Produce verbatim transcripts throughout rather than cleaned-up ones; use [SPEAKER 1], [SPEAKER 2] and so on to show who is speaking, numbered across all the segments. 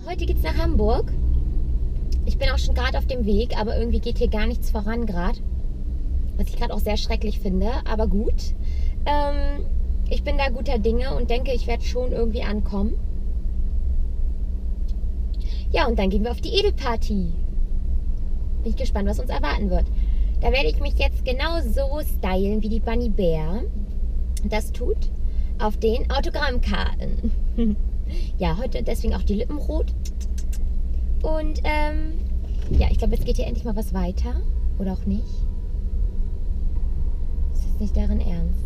[SPEAKER 1] Heute geht's nach Hamburg. Ich bin auch schon gerade auf dem Weg, aber irgendwie geht hier gar nichts voran gerade. Was ich gerade auch sehr schrecklich finde, aber gut. Ähm, ich bin da guter Dinge und denke, ich werde schon irgendwie ankommen. Ja, und dann gehen wir auf die Edelparty. Bin ich gespannt, was uns erwarten wird. Da werde ich mich jetzt genau so stylen, wie die Bunny Bear das tut auf den Autogrammkarten. Ja, heute deswegen auch die Lippen rot. Und ähm, ja, ich glaube, jetzt geht hier endlich mal was weiter. Oder auch nicht. Ist jetzt nicht deren Ernst.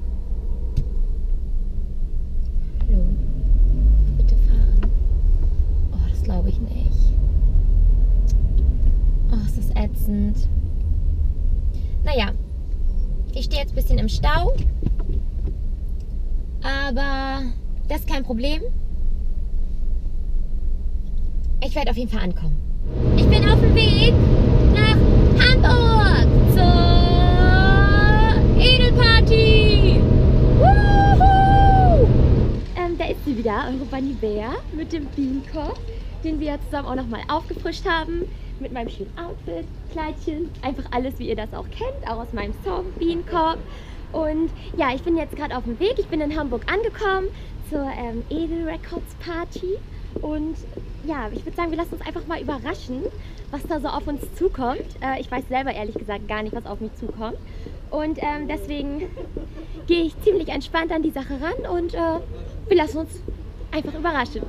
[SPEAKER 1] Hallo. Bitte fahren. Oh, das glaube ich nicht. Oh, es ist ätzend. Naja, ich stehe jetzt ein bisschen im Stau. Aber das ist kein Problem. Ich werde auf jeden Fall ankommen. Ich bin auf dem Weg nach Hamburg zur Edelparty. Woohoo! Ähm, da ist sie wieder, eure Bunny Bear mit dem Bienenkorb, den wir zusammen auch nochmal aufgefrischt haben. Mit meinem schönen Outfit, Kleidchen, einfach alles, wie ihr das auch kennt, auch aus meinem Song Bienenkorb. Und ja, ich bin jetzt gerade auf dem Weg. Ich bin in Hamburg angekommen zur ähm, Edel Records Party. Und ja, ich würde sagen, wir lassen uns einfach mal überraschen, was da so auf uns zukommt. Äh, ich weiß selber ehrlich gesagt gar nicht, was auf mich zukommt. Und ähm, deswegen gehe ich ziemlich entspannt an die Sache ran und äh, wir lassen uns einfach überraschen.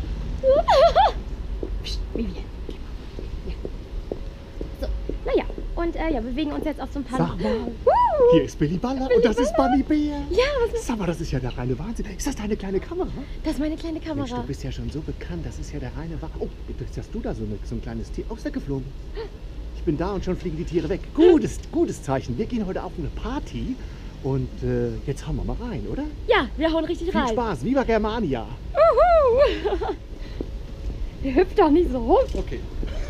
[SPEAKER 1] Psst, Vivian. Ja. So, naja, und äh, ja, wir bewegen uns jetzt auf so ein paar...
[SPEAKER 2] Sag mal, hier ist Billy Baller Billy und das Baller. Ist Bunny Bear.
[SPEAKER 1] Ja, was ist...
[SPEAKER 2] Sag mal, das ist ja der reine Wahnsinn. Ist das deine kleine Kamera?
[SPEAKER 1] Das ist meine kleine Kamera.
[SPEAKER 2] Mensch, du bist ja schon so bekannt, das ist ja der reine Wahnsinn. Oh, jetzt hast du da so, eine, so ein kleines Tier. Oh, ist weggeflogen. Ich bin da und schon fliegen die Tiere weg. Gutes, gutes Zeichen. Wir gehen heute auf eine Party und äh, jetzt hauen wir mal rein, oder?
[SPEAKER 1] Ja, wir hauen richtig
[SPEAKER 2] Viel
[SPEAKER 1] rein.
[SPEAKER 2] Viel Spaß, Viva Germania.
[SPEAKER 1] Uhu. Ihr hüpft doch nicht so rum.
[SPEAKER 2] Okay.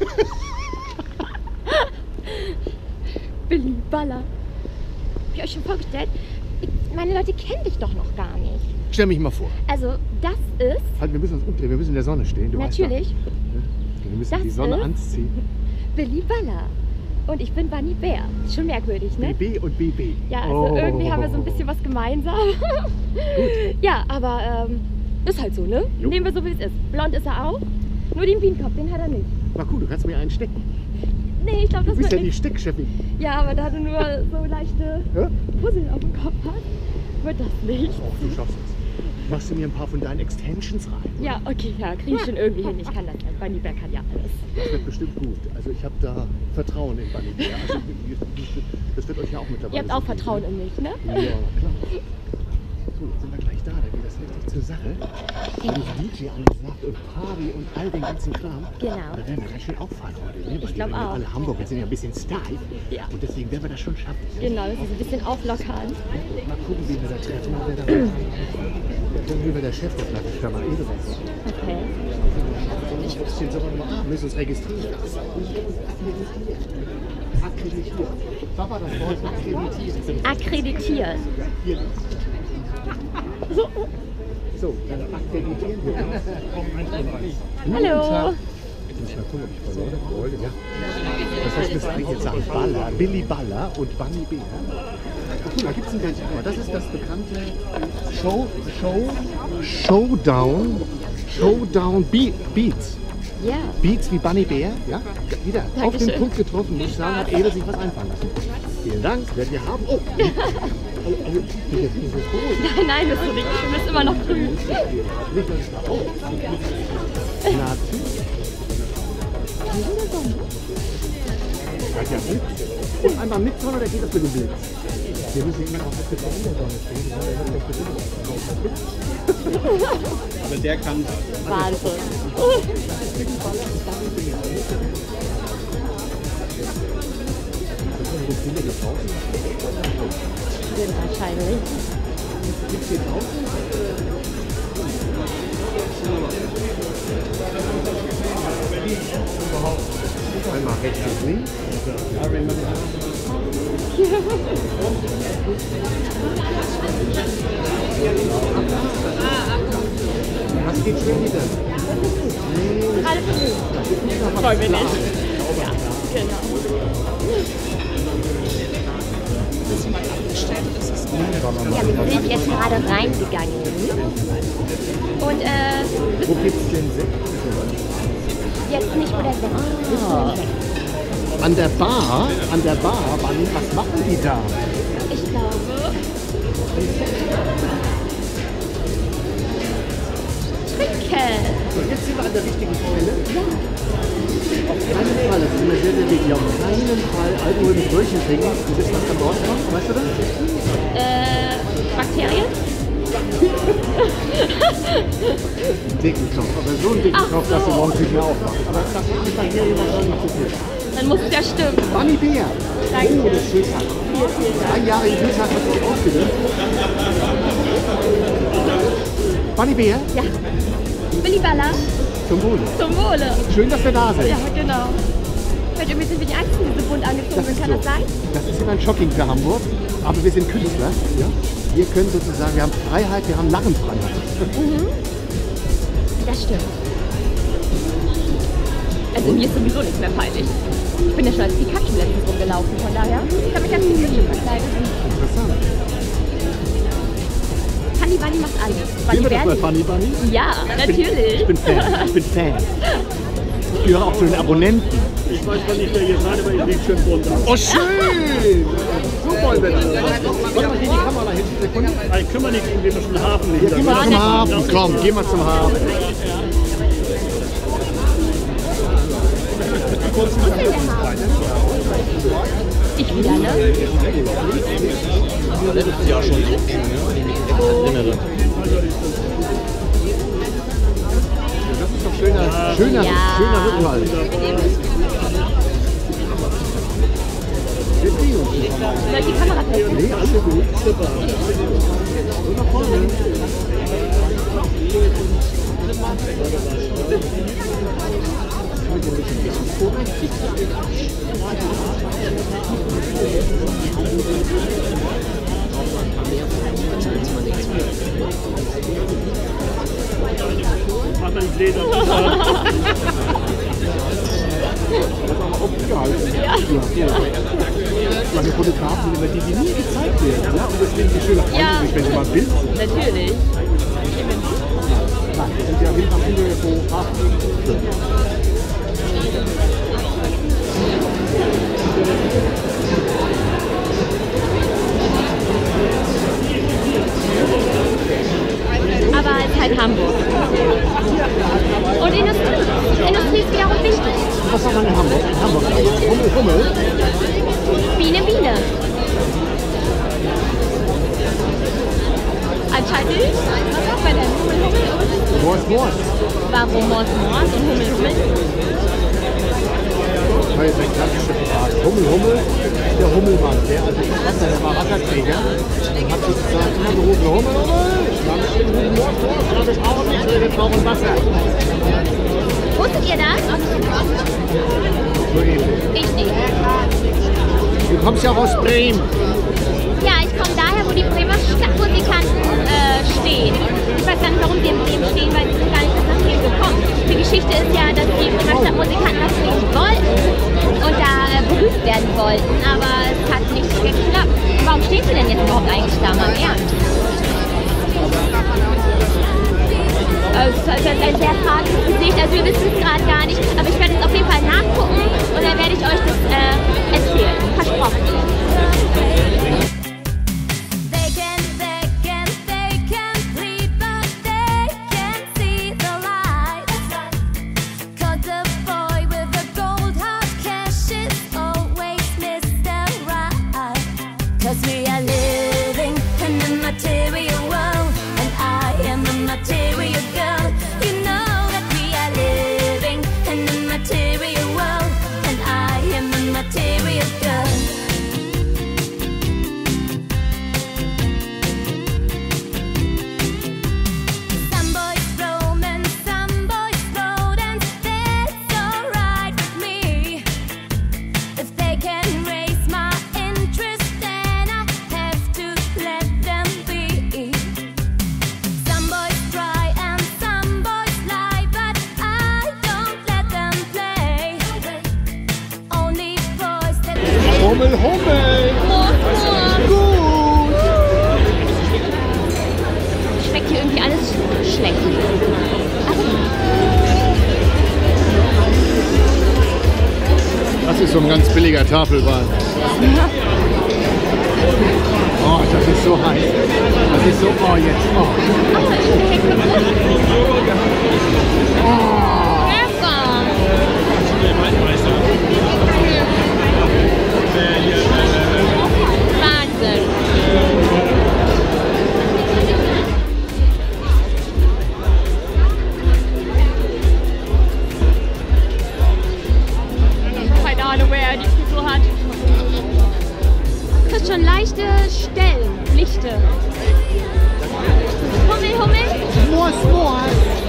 [SPEAKER 1] Billy Baller. Hab ich euch schon vorgestellt? Ich, meine Leute kennen dich doch noch gar nicht.
[SPEAKER 2] Stell mich mal vor.
[SPEAKER 1] Also, das ist...
[SPEAKER 2] Halt, wir müssen uns umdrehen, wir müssen in der Sonne stehen. Du
[SPEAKER 1] Natürlich.
[SPEAKER 2] Weißt doch, wir müssen
[SPEAKER 1] das
[SPEAKER 2] die Sonne
[SPEAKER 1] ist
[SPEAKER 2] anziehen.
[SPEAKER 1] Billy Baller. Und ich bin Bunny Bear. Ist schon merkwürdig, ne?
[SPEAKER 2] B B und B B.
[SPEAKER 1] Ja, also
[SPEAKER 2] oh.
[SPEAKER 1] irgendwie haben wir so ein bisschen was gemeinsam.
[SPEAKER 2] Gut.
[SPEAKER 1] Ja, aber ähm, ist halt so, ne?
[SPEAKER 2] Jo.
[SPEAKER 1] Nehmen wir so, wie es ist. Blond ist er auch. Nur den Bienenkopf, den hat er nicht.
[SPEAKER 2] Na cool, du kannst mir einen stecken.
[SPEAKER 1] Nee, ich glaube, das
[SPEAKER 2] Du bist
[SPEAKER 1] wird
[SPEAKER 2] ja die
[SPEAKER 1] nicht.
[SPEAKER 2] Steckchefin.
[SPEAKER 1] Ja, aber da du nur so leichte
[SPEAKER 2] Ja?
[SPEAKER 1] Puzzle auf dem Kopf hast, wird das nicht.
[SPEAKER 2] Oh, du schaffst es. Machst du mir ein paar von deinen Extensions rein? Oder?
[SPEAKER 1] Ja, okay, ja, kriege ich schon irgendwie hin. Ich kann das ja. Bunny Bear kann ja alles.
[SPEAKER 2] Das wird bestimmt gut. Also ich habe da Vertrauen in Bunny Bear. Also, das wird euch ja auch mittlerweile.
[SPEAKER 1] Ihr habt auch
[SPEAKER 2] so
[SPEAKER 1] Vertrauen
[SPEAKER 2] gut,
[SPEAKER 1] in mich, ne?
[SPEAKER 2] Ja, klar. So, jetzt sind wir gleich da. Da geht das richtig zur Sache. Da ist D J angesagt und Party und all den ganzen Kram.
[SPEAKER 1] Genau.
[SPEAKER 2] Da werden wir ganz schön auffallen heute. Ne?
[SPEAKER 1] Ich glaube auch.
[SPEAKER 2] Alle Hamburger sind ja ein bisschen steif.
[SPEAKER 1] Ja.
[SPEAKER 2] Und deswegen werden wir das schon schaffen.
[SPEAKER 1] Genau, das ist ein bisschen auflockern.
[SPEAKER 2] Mal gucken, wen wir da treffen. Wer da Gegenüber der Chef der Plattenfirma Edelweiss.
[SPEAKER 1] Okay.
[SPEAKER 2] Ich den Sommer mal ah, müssen uns registrieren. Akkreditiert. Papa, das Wort akkreditiert.
[SPEAKER 1] Akkreditiert.
[SPEAKER 2] Hier. So. So, dann akkreditieren wir uns.
[SPEAKER 1] Hallo.
[SPEAKER 2] Ich muss mal gucken, ob ich verloren habe. Ja. Das heißt, müssen wir jetzt sagen Baller, Billy Baller und Bunny Bear. Guck mal, gibt's einen ganz mal. Das ist das bekannte Show, Show, Showdown, Showdown Be Beats.
[SPEAKER 1] Ja.
[SPEAKER 2] Beats wie Bunny Bear, ja? Wieder
[SPEAKER 1] Dankeschön.
[SPEAKER 2] auf den Punkt getroffen, muss ich sagen, hat Edel sich was einfallen lassen. Vielen Dank, werden wir haben. Oh! Also, also, ich bin so froh.
[SPEAKER 1] Nein, nein, bist du nicht. Du bist immer noch grün.
[SPEAKER 2] Nicht, dass ich da oh. Natürlich. Seid ihr mit? Und einmal mit Sonne, oder geht das mit dem Blitz? Wir müssen immer auf der Sonne stehen.
[SPEAKER 3] Aber der kann das.
[SPEAKER 1] Wahnsinn. Sind wahrscheinlich.
[SPEAKER 2] Gibt es hier draußen? Einmal rechts und links. Was geht schon wieder?
[SPEAKER 1] Gerade für mich. Wollen wir nicht. Ja, genau. Ja, wir sind jetzt gerade reingegangen. Und äh,
[SPEAKER 2] Wo gibt's den Sekt?
[SPEAKER 1] jetzt nicht, wo der Sekt ist.
[SPEAKER 2] Ah. An der Bar, an der Bar, Bunny, was machen die da?
[SPEAKER 1] Ich glaube. Trinken.
[SPEAKER 2] So, jetzt sind wir an der richtigen Stelle. Ja. Auf keinen Fall, das ist mir sehr, sehr wichtig. Auf keinen Fall Alkohol mit Brötchen trinken. Du bist was am rauskommen, weißt du das?
[SPEAKER 1] Äh, Bakterien?
[SPEAKER 2] Dicken Kopf, aber so einen dicken
[SPEAKER 1] Ach
[SPEAKER 2] Kopf, dass du
[SPEAKER 1] so.
[SPEAKER 2] morgens nicht mehr aufwachst. Aber das ist bei dir wahrscheinlich nicht so viel.
[SPEAKER 1] Dann muss es ja stimmen.
[SPEAKER 2] Bunny Bär.
[SPEAKER 1] Danke.
[SPEAKER 2] Oh, das ist Schultag.
[SPEAKER 1] Vielen, vielen Dank.
[SPEAKER 2] Drei Jahre in Schultag hat sich ausgedacht. Bunny Bär,
[SPEAKER 1] Ja. Willi Baller,
[SPEAKER 2] zum Wohle.
[SPEAKER 1] zum Wohle.
[SPEAKER 2] Schön, dass wir da sind.
[SPEAKER 1] Ja, genau. Vielleicht irgendwie sind wir die Einzigen, die so bunt angezogen
[SPEAKER 2] Das
[SPEAKER 1] sind.
[SPEAKER 2] ist
[SPEAKER 1] Kann
[SPEAKER 2] so.
[SPEAKER 1] das sein?
[SPEAKER 2] Das ist immer ein Shocking für Hamburg. Aber wir sind Künstler. Ja? Wir können sozusagen, wir haben Freiheit, wir haben Narrenfreiheit.
[SPEAKER 1] Das stimmt. Also mir ist sowieso nichts mehr peinlich. Ich bin ja schon als Pikachu letztens rumgelaufen, von daher kann mich als Pikachu verkleiden.
[SPEAKER 2] Interessant.
[SPEAKER 1] Funny Bunny macht alles.
[SPEAKER 2] Sehen wir das
[SPEAKER 1] Bunny
[SPEAKER 2] bei Funny Bunny?
[SPEAKER 1] Ja, natürlich.
[SPEAKER 2] Ich bin Fan. Ich bin Fan. Ich gehöre auch zu den Abonnenten.
[SPEAKER 3] Ich weiß zwar nicht, wer ihr seid, aber ihr liegt schön runter.
[SPEAKER 2] Oh, schön! So wollen wir das. Warte mal hier die Kamera hin. Sekunde.
[SPEAKER 3] Ich kümmere nicht, gehen wir zum Hafen nicht.
[SPEAKER 2] Ja, geh mal zum Hafen. Komm, geh mal zum Hafen.
[SPEAKER 1] Ich wieder, ne?
[SPEAKER 3] Das ist ja schon so, ne? Innere.
[SPEAKER 2] Das ist doch schöner, schöner,
[SPEAKER 1] Ja.
[SPEAKER 2] schöner Ritual. Wir drehen uns nicht.
[SPEAKER 1] Soll ich die Kamera testen?
[SPEAKER 2] Nee, alles gut. Super. So nach vorne.
[SPEAKER 3] Mach mal die Gläser.
[SPEAKER 2] Ja. Meine Fotografen sind immer die, die nie gezeigt werden. Ja? Und deswegen die schöne Freunde,
[SPEAKER 1] Ja.
[SPEAKER 2] sich, wenn sie mal ein Bild sind.
[SPEAKER 1] Natürlich.
[SPEAKER 2] Nein, wir sind ja hinten am Ende so acht.
[SPEAKER 1] Aber es ist halt Hamburg. Und Industrie. Industrie ist wiederum wichtig.
[SPEAKER 2] Was sagt man in Hamburg? In Hamburg. Hummel, Hummel.
[SPEAKER 1] Biene, Biene. Anscheinend nicht. Was sagt man denn? Hummel, Hummel und?
[SPEAKER 2] Morse, Morse.
[SPEAKER 1] Warum Mors, Mors und Hummel, Hummel?
[SPEAKER 2] Das war jetzt eine klassische Frage. Hummel, Hummel, der Hummelmann, der alte Schwester, der war Wasserträger, hat sozusagen immer gerufen, Hummel, Hummel, dann ist es Morse, Morse, das ist auch nichts, wir brauchen Wasser.
[SPEAKER 1] Wusstet ihr das?
[SPEAKER 2] So ähnlich.
[SPEAKER 1] Ich nicht.
[SPEAKER 2] Du kommst ja auch aus Bremen.
[SPEAKER 1] Ja, ich komme daher, wo die Bremer Stadtmusikanten äh, stehen. Ich weiß gar nicht, warum sie in Bremen stehen, weil sie sind gar nicht bis nach Bremen gekommen. Die Geschichte ist ja, dass die Bremer Stadtmusikanten nach Bremen wollten und da äh, berühmt werden wollten, aber es hat nicht geklappt. Warum stehen sie denn jetzt überhaupt eigentlich da, mal im Ernst? Also, das ist ein sehr tragisches Gesicht, also wir wissen es gerade gar nicht, aber ich werde es auf jeden Fall nachgucken und dann werde ich euch das äh, erzählen. Versprochen.
[SPEAKER 4] They can, they can, they can sleep, but they can't see the light. Cause the boy with the gold hard cash is always Mister Right. Cause we are living in a material world, and I am a material girl. You know that we are living in a material world, and I am a material girl. Some boys roam and some boys float, and that's alright with me. If they can raise my interest, then I have to let them be. Some boys try and
[SPEAKER 2] Hummel, Hummel. Gut.
[SPEAKER 1] Schmeckt hier irgendwie alles schlecht.
[SPEAKER 2] Das ist so ein ganz billiger Tafelwein. Oh, das ist so heiß. Das ist so, oh jetzt, oh.
[SPEAKER 1] Oh, ich bin hier kaputt.
[SPEAKER 2] Oh.
[SPEAKER 1] Lecker. Wahnsinn. Keine Ahnung, wer die Frisur hat. Du kriegst schon leichte Stellen, lichte. Hummel, Hummel.
[SPEAKER 2] Moors, Moors.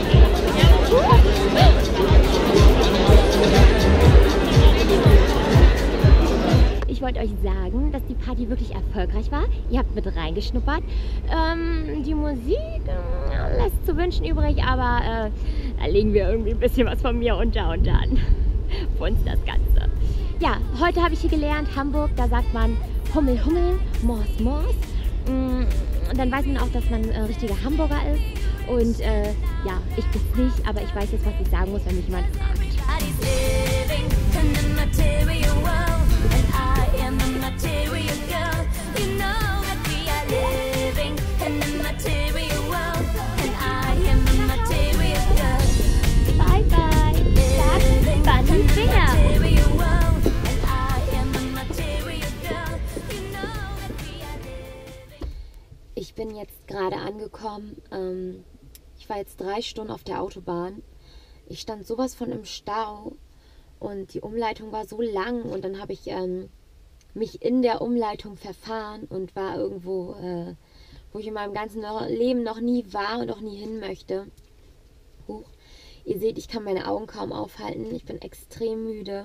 [SPEAKER 1] Ich wollte euch sagen, dass die Party wirklich erfolgreich war. Ihr habt mit reingeschnuppert. Ähm, die Musik äh, lässt zu wünschen übrig, aber äh, da legen wir irgendwie ein bisschen was von mir unter und dann für uns das Ganze. Ja, heute habe ich hier gelernt, Hamburg, da sagt man Hummel, Hummel, Mors, Mors. Mm, und dann weiß man auch, dass man ein richtiger Hamburger ist. Und äh, ja, ich bin's nicht, aber ich weiß jetzt, was ich sagen muss, wenn mich jemand fragt.
[SPEAKER 4] Everybody's living in the material world, and I am a material girl. You know that we are living in the material world, and I am a material girl.
[SPEAKER 1] Bye, bye.
[SPEAKER 4] Living
[SPEAKER 1] Sag Bunny
[SPEAKER 4] in the
[SPEAKER 1] Bär.
[SPEAKER 4] material world, and I am a material girl. You know that we are living.
[SPEAKER 1] Ich bin jetzt gerade angekommen. Ähm, ich war jetzt drei Stunden auf der Autobahn. Ich stand sowas von im Stau und die Umleitung war so lang und dann habe ich ähm, mich in der Umleitung verfahren und war irgendwo, äh, wo ich in meinem ganzen Leben noch nie war und auch nie hin möchte. Huch. Ihr seht, ich kann meine Augen kaum aufhalten. Ich bin extrem müde.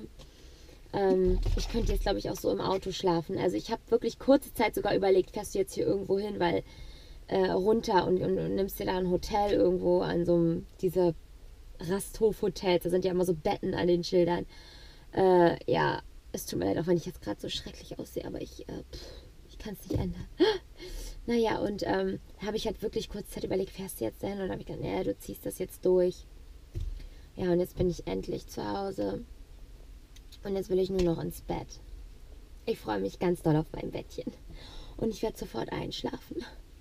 [SPEAKER 1] Ähm, ich könnte jetzt, glaube ich, auch so im Auto schlafen. Also ich habe wirklich kurze Zeit sogar überlegt, fährst du jetzt hier irgendwo hin, weil äh, runter und, und, und nimmst dir da ein Hotel irgendwo an so einem, diese Rasthof-Hotels, da sind ja immer so Betten an den Schildern. Äh, ja, es tut mir leid, auch wenn ich jetzt gerade so schrecklich aussehe, aber ich, äh, pff, ich kann es nicht ändern. Naja, und ähm, da habe ich halt wirklich kurz Zeit überlegt, fährst du jetzt dahin? Und dann habe ich gedacht, naja, du ziehst das jetzt durch. Ja, und jetzt bin ich endlich zu Hause. Und jetzt will ich nur noch ins Bett. Ich freue mich ganz doll auf mein Bettchen. Und ich werde sofort einschlafen.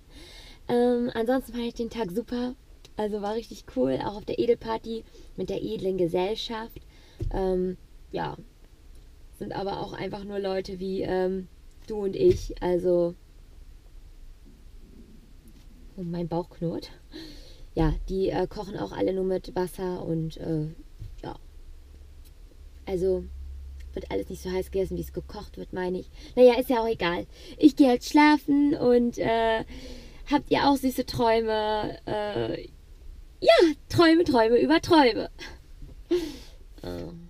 [SPEAKER 1] Ähm, ansonsten fand ich den Tag super. Also war richtig cool, auch auf der Edelparty mit der edlen Gesellschaft. Ähm, ja, sind aber auch einfach nur Leute wie ähm, du und ich. Also, oh, mein Bauch knurrt. Ja, die äh, kochen auch alle nur mit Wasser und äh, ja. Also wird alles nicht so heiß gegessen, wie es gekocht wird, meine ich. Naja, ist ja auch egal. Ich gehe halt schlafen und äh, habt ihr auch süße Träume? Äh, Ja, Träume, Träume über Träume. Oh.